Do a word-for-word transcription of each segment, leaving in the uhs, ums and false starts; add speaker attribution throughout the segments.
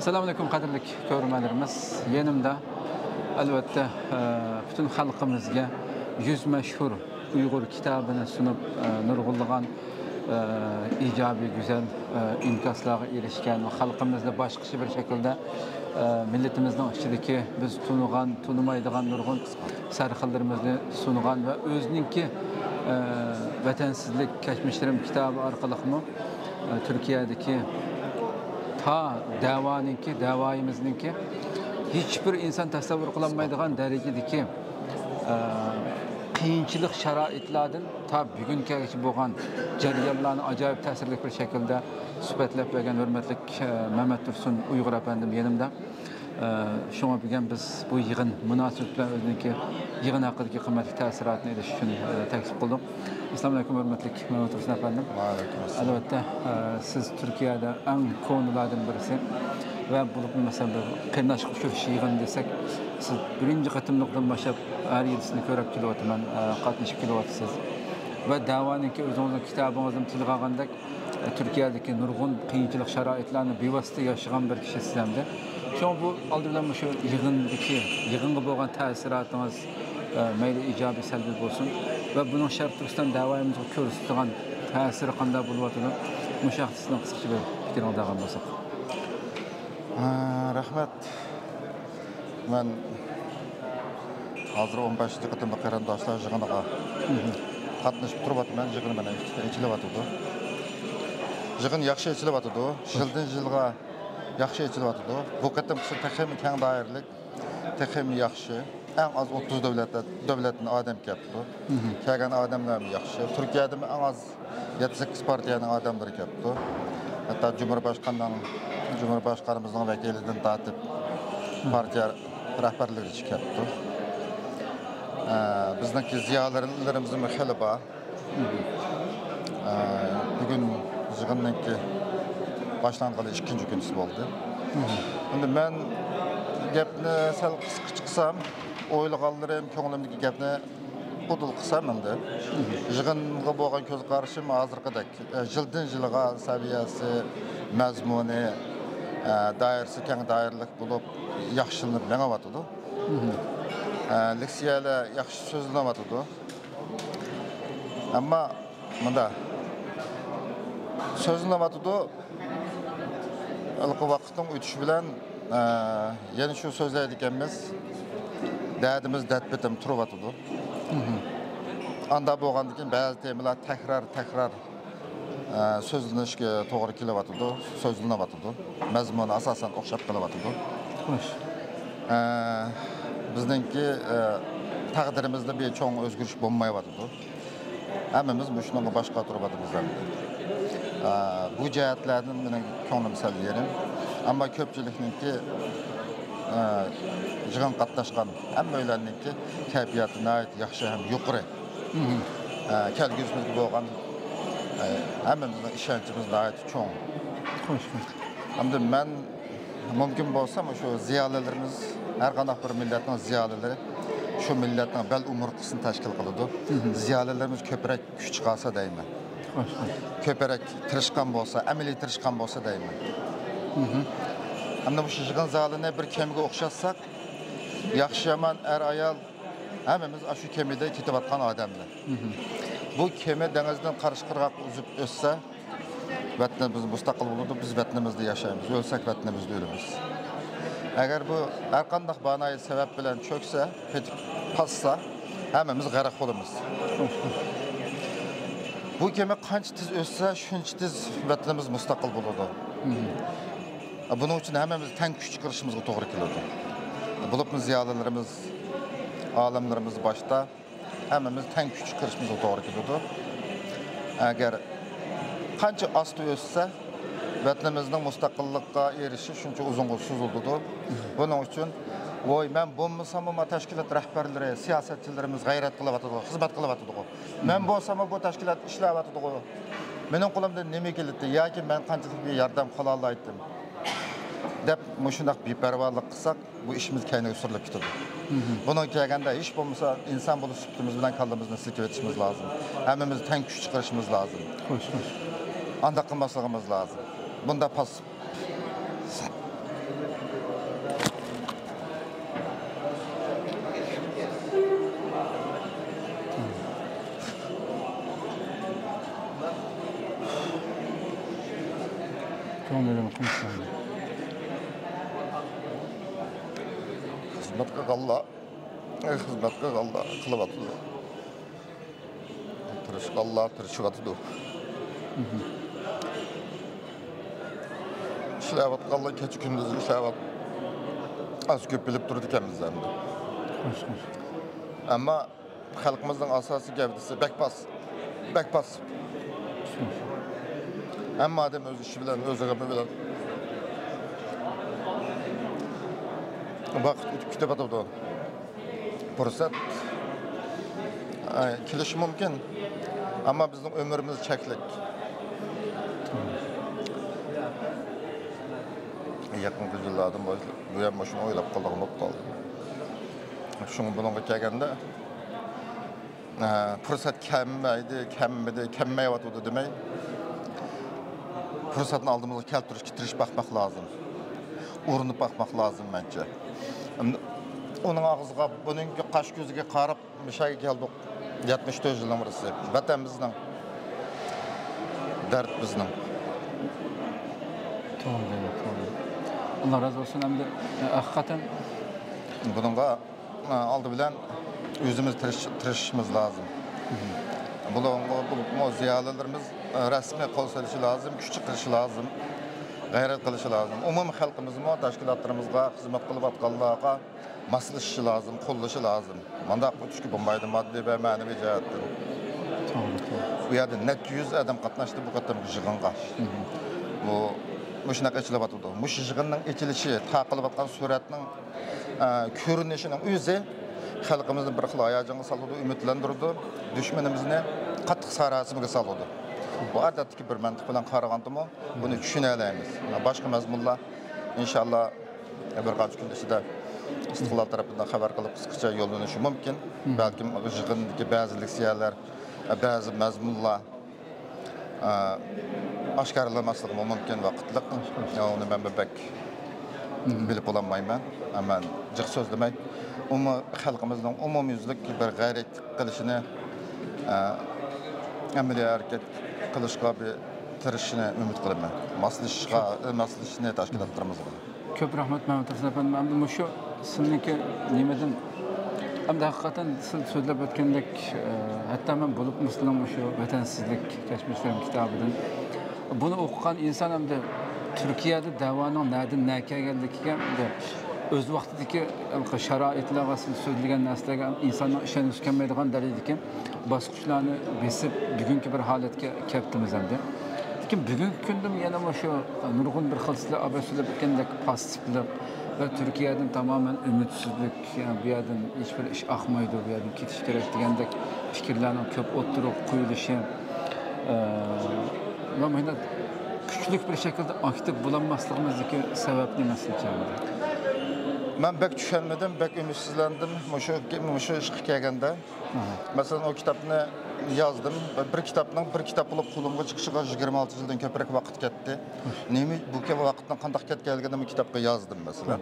Speaker 1: Assalamualaikum qadrli ko'ruvchilarimiz. Yanımda albatta bütün xalqimizga yüz mashhur Uyg'ur kitobini sunib nurg'unlagan ijobiy go'zal imkoniyatlarga erishgan va xalqimizni boshqacha bir shaklda millatimizning ichidagi biz tunigan, tunimaydigan nurg'un sarxillarimizni sungan va o'zininki vatansizlik kashmishlarim kitobi orqali Türkiye'deki ta davaninki, davayimizningki hiçbir insan tasavvur qilolmaydigan darajadagi qiyinchilik sharoitlardan ta bugungacha bo'lgan jarayonlarni ajoyib ta'sirli bir shaklda suhbatlab bergan hurmatli Mehmet Tursun Uyg'ur afandim yanımda. Şuna bilgan biz bu yig'in munosabati bilan o'ziniki yig'in haqidagi qimmatli ta'sirotni elish uchun taklif qildim. Assalomu alaykum hurmatli Mehmet Tursun afandim.
Speaker 2: Va alaykum assalom.
Speaker 1: Albatta siz Turkiyada eng ko'ngillardan birisi ve bulup mesela qiynaşıq uçuruş yig'in desak, siz birinci qatimliqdan boshlab har yilsini ko'rib kelyapman, qatnashib kelyapsiz. Ve davaninki o'zingizning kitobingizdan tilga olganda Turkiyadagi nurg'un qiyinchilik sharoitlarni bevosita yashagan bir kishi sizlarda. Şu bu aldıran şu yığındaki, yığınga bo'lgan ta'sirotingiz mayli ijobiy salbiy bo'lsin ve bunun Sharq Turkiston davomimizga ko'rsatgan ta'siri qanday bo'lyotini mushaxsisdan qisqacha bir fikringizni olgan bo'lsak.
Speaker 2: Rahmat. Men hozir o'n beshinchi qatimda qarindoshlar yig'iniga qatnashib turibman. Yig'in mana ichilyapti. Yig'in yaxshi ichilyapti. Yildan yilga yaxshi ichilyapti. Bu qatimqisi texim keng doiralik, texim yaxshi. En az o'ttiz davlatda davlatning odam kelibdi. Kelgan odamlar yaxshi. Turkiyada en az yetti sakkiz partiyaning odamlari kelibdi. Hatta Cumhurbaşkanının Cumhurbaşkanımızın vekilinden tatip partiya rahbarlığı çıkarttı. Ee, bizdeki ziyalarımızın mükemmel var. Ee, bugün yığınınki başlanğılı ikinci günüsü oldu. Şimdi ben gapni sal qisqa chiqsam, o'ylaganlarim, ko'nglimdagi gapni qudul qilsam endi. Yig'inga bo'lgan ko'z qarashim hozirgidek yildan yilga saviyasi, mazmuni, dairasi keng doiralik bo'lib yaxshilanib menyapti. Leksiyalar yaxshi so'zlanyapti. Ammo bunda so'zlanyapti. Ilqi vaqtning o'tishi bilan yana shu so'zlaydiganmiz derdimiz derdbitim turibdi. Anda bo'lgandan keyin ba'zi temalar takrar takrar so'zlanishga to'g'ri kelyapti, so'zlanyapti. Mazmuni asosan o'xshab qolyapti.
Speaker 1: Xo'sh.
Speaker 2: Bizningki taqdirimizda bir cho'ng o'zgarish bo'lmayapti. Hammamiz shunga boshqa turibmiz. Bu jihatlardan mening ko'nglim sal yerim. Ammo ko'pchilikningki yig'in qatnashgan hammalarningki kayfiyati nihoyat yaxshi ham yuqori. Kelgusizga bo'lgan hammamizning ishonchimiz nihoyat cho'ng.
Speaker 1: Xo'sh.
Speaker 2: Hamda men mumkin bo'lsa shu ziyolilarimiz, har qanday bir millatning ziyolilari shu millatning bel umurtqisini tashkil qiladi. Ziyolilarimiz ko'proq kuch chiqarsa deyman.
Speaker 1: Xo'sh.
Speaker 2: Ko'proq tirishgan bo'lsa, amaliy tirishgan bo'lsa deyman. Hamda bu yig'in zalini bir kemiga o'xshatsak, yaxshi yomon er ayol hammamiz shu kemida ketayotgan odamlar. Bu kema dengizdan qarshi qirg'oq uzib o'ssa, vatanimiz mustaqil bo'ladi, biz vatanimizda yashaymiz. O'lsak vatanimizda o'lamiz. Agar bu har qanday banoyi sabab bilan cho'ksa, ketib qolsa, hammamiz g'arq bo'lamiz. Bu kema qancha tez o'ssa, shuncha tez vatanimiz mustaqil bo'ladi. Bunun için hammamiz teng kuch chiqarishimizga to'g'ri keladi. Bulupmiz ziyolilarimiz, olimlarimiz boshda hammamiz teng kuch chiqarishimizga to'g'ri keladi. Agar qancha osti o'ssa, vatanimizning mustaqillikka erishishi shuncha uzunga suzildi. Buning uchun voy men bo'lmasam bu tashkilot rahbarlari, siyosatchilarimiz g'ayrat qilyapti, xizmat qilyapti. Men bo'lsam bu tashkilot ishlayapti. Mening qo'limdan nima keladi yoki men qanchalik bir yordam qila olmaydim. Dep muşundak bir pervalık kısak bu işimiz kendine sürülüp gidiyor. Bunun kelganda iş bulmasa insan bulup süptüğümüz bilen kaldığımızdan silkip etişimiz lazım. Hemimiz ten güç çıkarışımız lazım.
Speaker 1: Hoş hoş.
Speaker 2: Anda kılmasılığımız lazım. Bunda pas
Speaker 1: Ko'nglim qimsindi.
Speaker 2: Xizmatga qalla, xizmatga qalla qilyapti. Tirishib qalla, tirishibdi. İşləvat qalla keç gündüz işləvat. Az köp bilib durdu ekanmiz endi.
Speaker 1: Xo'sh, xo'sh.
Speaker 2: Amma xalqimizning asosiy gavdasi bekbas. Bekbas. Hamma odam o'z ishi bilan, o'z g'ami bilan vaqt o'tib ketyapti. Fursat kelishi mumkin, ammo bizning umrimiz cheklik. Yaqinqi yillardan boshlab bu ham shuni o'ylab qoldim, qoldi. Shuni bunga kelganda fursat kammaydi, kammidi, kammayotdi demay. Fırsatını aldığımızda keltiriş, kitiriş bakmak lazım. Uğrunub bakmak lazım bence. Onun ağzıga, bunun kaş gözüge qarab, müşayi geldik. yetmiş dört yılın burası. Vatanımızın, dert bizning.
Speaker 1: To'g'ri, to'g'ri. Allah razı olsun, hem de hakikaten
Speaker 2: bununla aldı bilen özümüz tirişimiz lazım. Bu ziyalılarımız resmi kol sarışı lazım, küçük kılışı lazım, gayret kılışı lazım. Umum halkımızın teşkilatlarımızga, hizmet kılıp atkallığa maslaşışı lazım, kollışı lazım. Manda çünkü bombaydı maddi ve manevi cihattan. Bu yerde net yüz adam katlaştı bu kadar jığınga. Bu müşnak açılıp atıldı. Bu jığının içilişi, takılıp atkan suratının görünüşünün özü halkımızın bir xil ayacını saldı, ümitlendirdi. Düşmanımızını qattiq sarasımıga saldı. Bu adatdagi bir mantiq bilan qaragandimi, buni tushuna olamiz. Boshqa mazmunlar inshaalloh bir qancha kun ichida istiqlol tarafidan xabar qilib qisqacha yo'llanishi mumkin. Balkim yig'indagi ba'zi leksiyalar, ba'zi mazmunlar oshkorlanmasligi mumkin vaqtliq. Uni men bek bilib olmayman. Ammo jiq so'zlamay, umumiy xalqimizning umumyuzlik bir g'ayrat qilishini ameliye hareket kılışqa bir tirişine ümit qilaman. Maslashishga, maslashishni tashkilotlarimiz bor.
Speaker 1: Ko'p rahmat Mehmet Hasan efendim. Endi mushu sizniki nimadan endi haqiqatan siz so'zlab o'tgandek, hatto men bo'lib muslim mushu vatansizlik kashmishlar kitobidan buni o'qigan inson endi Turkiyada da'voning nadin nakelganligiga o'z vaqtidagi sharoitlarga so'zlagan narsalarga insonning ishonishi kelmaydigan dalil ekan. Bosqichlarni besib bugungi bir holatga kelibmiz endi. Lekin bugungi kunda yana shu nurg'un bir xilsizlar abasulab o'tgandek passivlik va Turkiyadan tamoman umidsizlik, yani bu yerdan hech bir ish oqmaydi, bu yerdan ketish kerak degandek fikrlarning ko'p o'tirib qo'yilishi va mana kuchli bir shaklda aktiv bo'lanmasligimizdagi sabab nimasi?
Speaker 2: Ben pek düşünmedim, pek ümitsizlendim. Muşu, muşu işe gelgende. Mesela o kitabını yazdım. Bir kitapның bir kitap bulup kulumga çıkışıga yigirma olti yıldan köprek vakit gitti. Nemi bu ki vakitdan kandak ketkenligini bu kitapga yazdım mesela.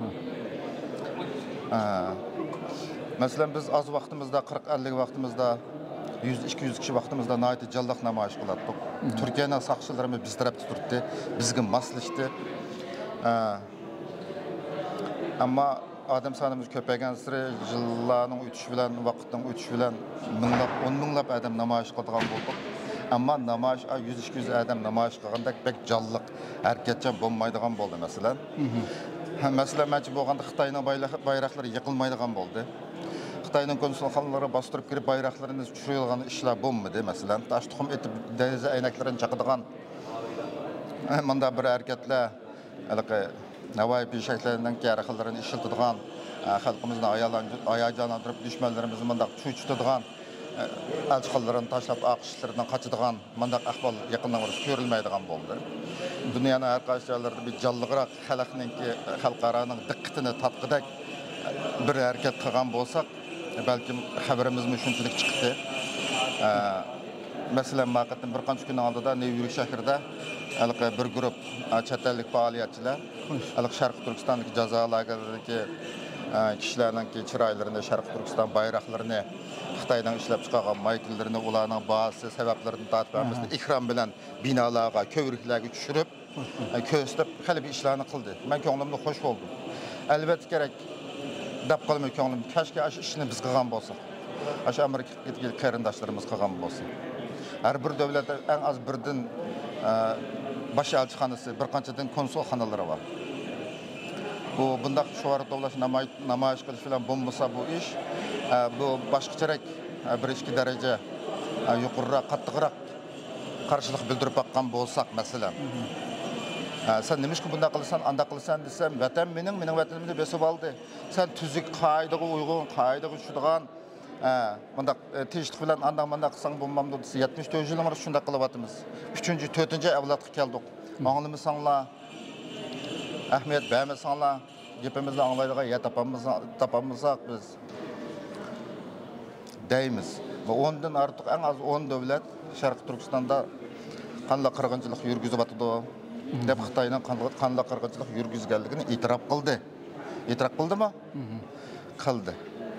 Speaker 2: Mesela biz az vaktimizde, qirq ellik vaktimizde, yüz iki yüz kişi vaktimizde nayeti callaq namoyish qilatdik. Türkiye'nin saqchilarimiz biz tarafta turdi, bizga moslashdi. Ama adam sanımız köpegen sırı yılların ötüşü bilen, vakittin ötüşü bilen minglap, on minglap adam namoyish qilgan bulduk. Ama namoyish yüz iki yüz adam namoyish qilganda pek callıq, hareketçen bo'lmaydigan bo'ldi mesela. Mesela məcbur bo'lganda Xitoyning bayroqlari yiqilmaydigan bo'ldi. Xitoyning konsulxonalari bostırıp kirib bayroqlarini tushirgan ishlar bo'lmadi mesela. Taş tuxum etib deniz aynaklarini chaqadigan manda bir hareketler Navai pişəklərindən geri xillərini işiltidigan, xalqımızın ayacanlandırıb düşmənlərimizin mandaq çüçütidigan, elçi xillərini taşlap aqışlarından qaçıdigan, mandaq əhval yaxından orası görülməydigan oldu. Dünyanın hər qaysı yerlərdə bir callığıraq xalqninki, xalqaranın diqqətini tatqıdak bir hərəkət qılğan bolsaq, bəlkə xəbərimiz şunçilik çıxdı. Mesela maqatın bir qancha kun oldida Nyu-York shahrida alqi bir guruh chet ellik faoliyatchilar alqi Sharq Turkistondagi jazo lagerlaridagi kishilarning chiroylarini, Sharq Turkiston bayroqlarini, Xitoydan ishlab chiqargan maykallarini, ularning bahsi, sabablarini tortib hammasini ikrom bilan binolarga, ko'vriklarga tushirib, ko'rsatib, hali bir ishlarni qildi. Men ko'nglimda xush bo'ldim. Albatta kerak deb qolmay ko'nglim, kashki ash ishni biz qilgan bo'lsak. Ash Amerikadagi qarindoshlarimiz qilgan bo'lsa. Har bir davlatda eng az birdan bosh elchixonasi, bir qanchadan konsulxonalari bor. Bu bundaq shuvar dolash namoyish qilish bilan bo'lmasa bu ish bu boshqacharak bir ikki daraja yuqoriroq, qattiqroq qarshilik bildirib baqqan bo'lsak, masalan. Sen nima bunday qilsan, anda qilsan desam, vatan mening, mening vatanimni besib oldi. Sen tuzuk qoidaga uyg'un, qoidaga tushadigan bunda tinchlik bilan anda manda qilsang bo'lmamdi desa, yetmish to'rt yillar shunday qilyapmiz. uchinchi, to'rtinchi avlodga keldik. Anglamasanlar, Ahmet bermesanlar, gapimizni anglaydigan ya topamiz, topamizsak biz deymiz. Va ondan ortiq eng az o'n davlat Sharq Turkistonda qanday qirg'inchilik yurgizyapti deb Xitoyning qanday qirg'inchilik yurgizganligini e'tirof qildi. E'tirof qildimi? Qildi.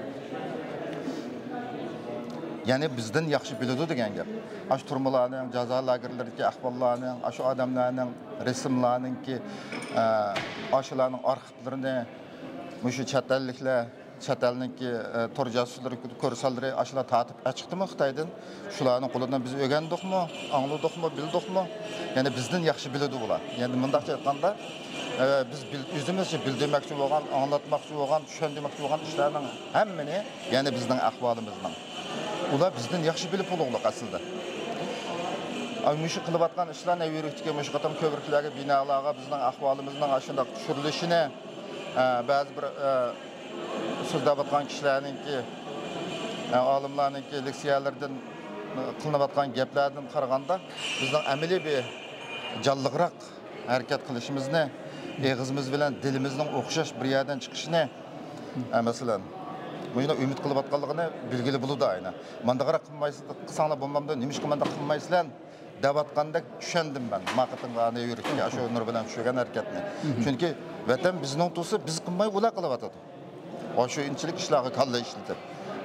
Speaker 2: Yani bizden yaxshi biladi degan gap. Ash turmalarning, jazo lagerlaridagi ahvollarning, ash odamlarning rasmlarninki, ashlarning arxivlarini, mushu chet elliklar, chet elninki tor jasuslari ko'rsatlari ashlar tatib chiqdimi Xitoydan? Shularning qo'lidan biz o'rgandikmi, angladikmi, bildikmi? Yani bizden yaxshi biladi ular. Yani mundaqcha aytganda, biz o'zimizcha bildirmoqchi bo'lgan, anglatmoqchi bo'lgan, tushundirmoqchi bo'lgan ishlarning hammani, yani bizning ahvolimizning ular bizden yaxshi bilib bo'lug'liq aslida. Mushu qilayotgan ishlar Nyu-Yorkdagi mushu qatam ko'vriklarga, binolarga bizning ahvolimizning ashunday tushirilishini ba'zi bir so'zlayotgan kishilarningki, olimlarningki leksiyalardan qilinayotgan gaplardan qaraganda bizning amaliy bir jonliroq harakat qilishimizni, og'zimiz bilan dilimizning o'xshash bir yerdan chiqishini, masalan buni umid qilayotganligini belgili bo'ladi ayna. Mandaqara qilmaysiz, qilsanglar bo'lmamda, nima ish qilmanda qilmaysizlar devatgandek tushundim ben. Maqatimga Nyu-Yorkga shu nur bilan tushgan harakatni. Chunki vatan bizning to'si, biz qilmay ular qilyotadi. O'sha inchilik ishlarga kalla ishlatib.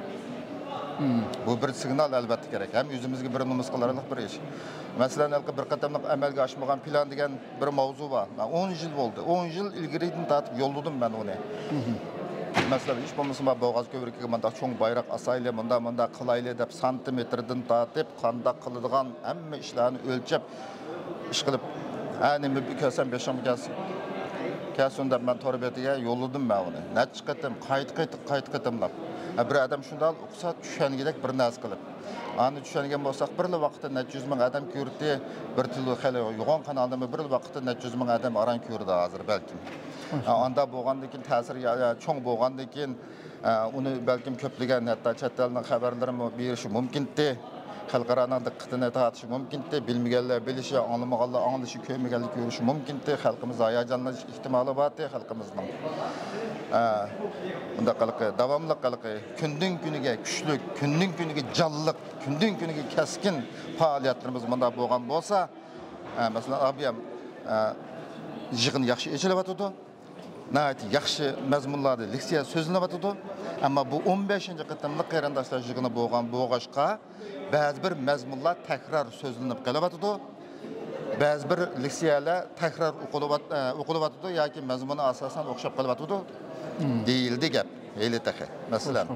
Speaker 2: Bu bir signal albatta kerak. Ham o'zimizga bir numus qilarlik bir ish. Masalan, bir qatamliq amalga oshmagan plan degan bir mavzu bor. o'n yil bo'ldi. o'n yil ilgaridan tortib yo'lladim men uni. Mesela iş bulmasın boğaz kövrükiga manda çoğun bayrak asayla manda manda kılayla dep santimetrden tatip kanda kılıdığan hamma işlerini ölçep iş kılıp anemi bir kösen beşam gelsin kelsin dep ben torbetiga yolladım ben onu. Ne çıkarttım kayıt kayıt kayıt kayıtımlap. Bir adam şundan okusa düşengidek bir narsa kılıp. Anı düşengen bolsak bir vaqtda necha yuz ming adam ko'rdi, bir tili hali yo'g'on kanalda bir vaqtda necha yuz ming adam aran ko'rdi hozir balkim. Anda bo'lgandan keyin ta'sir cho'ng bo'lgandan keyin uni balkim ko'plagan hatto chet elning xabarlarini berishi mumkin-di. Xalqaroning diqqatini tortishi mumkin-di. Bilmaganlar bilishi, anglamaganlar anglishi, ko'rmaganlar ko'rishi mumkin-di. Xalqimiz hayajonlanish ehtimoli bor-di xalqimizning. Bunda qilqi, davomli qilqi, kundan kuniga kuchlik, kundan kuniga jonliq, kundan kuniga keskin faoliyatlarimiz bunda bo'lgan bo'lsa, masalan, abiyam yig'in yaxshi echilyapti. Nəhayət yaxşı məzmunlarda leksiya sözlənəbətidir. Amma bu o'n beshinchi qatimliq qarindoshlar yig'ini bo'lgan bo'g'ashqa ba'zi bir məzmunlar təkrar sözlənib qalabətidir. Ba'zi bir leksiyalar təkrar o'qilyapti yoki məzmuni asosan o'xshab qalabətidir. Deyildi gap, elə təxə. Məsələn.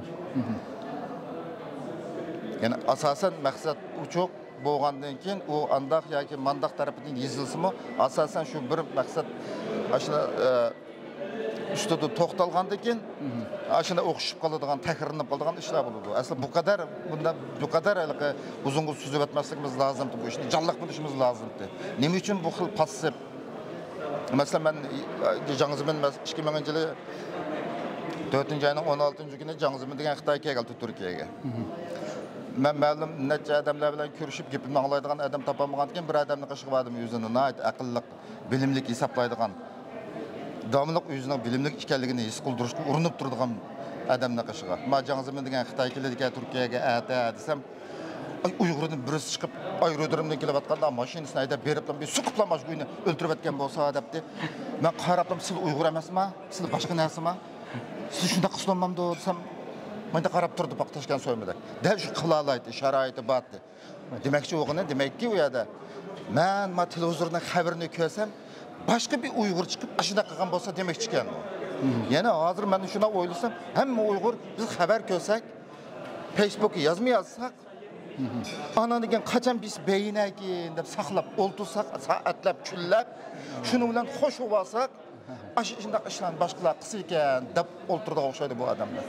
Speaker 2: Yəni asosan maqsad uçuq bo'lgandan keyin u andaq yoki mandaq tarafidan yozilsimi, asosan shu bir maqsad ashuna ustida to'xtalgandan keyin ashuna o'xshib qoladigan, takrorlanib qoladigan ishlar bo'ladi. Asli bu qadar bunda bu qadar uzunga suzib o'tmasligimiz lozim, bu ishni jonliq bilishimiz lozimdi. Nima uchun bu xil passiv? Masalan, men Жаңызмын ikki mingінші yili to'rtinchi ayning o'n oltinchi kuni Жаңызмын degan Xitoyga keldi Turkiyaga. Men ma'lum necha odamlar bilan ko'rishib, gapimni anglaydigan odam topolmagan ekan, bir odamni qishib oldim o'zini, nayt aqlliq, bilimlik hisoblaydigan. Davomliq o'zining bilimlik ekanligini his qildirishga urinib turadigan odamni qishib. Men Жаңызмын degan Xitoy keladigan Turkiyaga ata desam, Ay Uygurdan birisi çıkıp aerodromdan kelip atqanda mashinasini haydap beriplam bir suqıplamaş güni öldürüp etken bolsa depdi. Men qaraplam siz Uygur emasmi? Siz başqa narsami? Siz şunda qıslanmamdı desem menda qarap turdi paqtashgan so'ymada. Dal shu qilalaydi, sharoiti batdi. Demakchi o'g'ini, demakki u yerda men ma televizordan xabarni ko'rsam başqa bir Uygur chiqib ashuna qilgan bo'lsa demakchi ekan u. Yana hozir men shuna o'ylasam, hamma Uygur biz xabar ko'rsak, Facebook'a yazmay yazsak, ana degan qachon biz beyinakin deb saqlab o'ltirsak, soatlab, kunlab, shuni bilan qo'shib olsak, ash shunday ishlarni boshqalar qilsa ekan deb o'ltirdi o'xshaydi bu odamlar.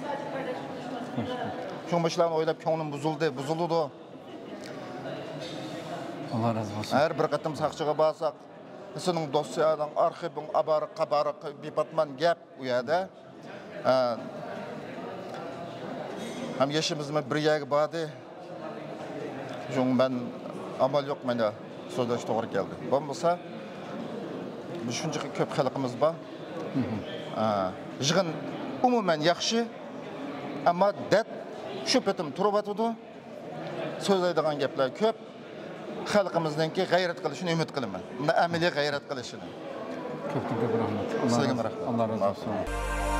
Speaker 2: Şunu işlerini oylab ko'nglim buzuldu, buzuldu.
Speaker 1: Allah razı olsun.
Speaker 2: Her bir qatım saqchiga borsak, sening dosyaning arxiving abarı qabarı departman gap u yerda. Ham yaşımızma bir yerga bordi. Şunu ben amal yo'q menda so'zlash to'g'ri keldi. Bo'lmasa bu shuncha ko'p xalqimiz bor. Yig'in umuman yaxshi, ammo dat shu petim turib atadi. So'zlaydigan gaplar ko'p. Xalqimizningki g'ayrat qilishini umid qilaman. Unda amaliy g'ayrat qilishini.
Speaker 1: Ko'p ko'p rahmat.
Speaker 2: Sizga rahmat.
Speaker 1: Allah razı olsun.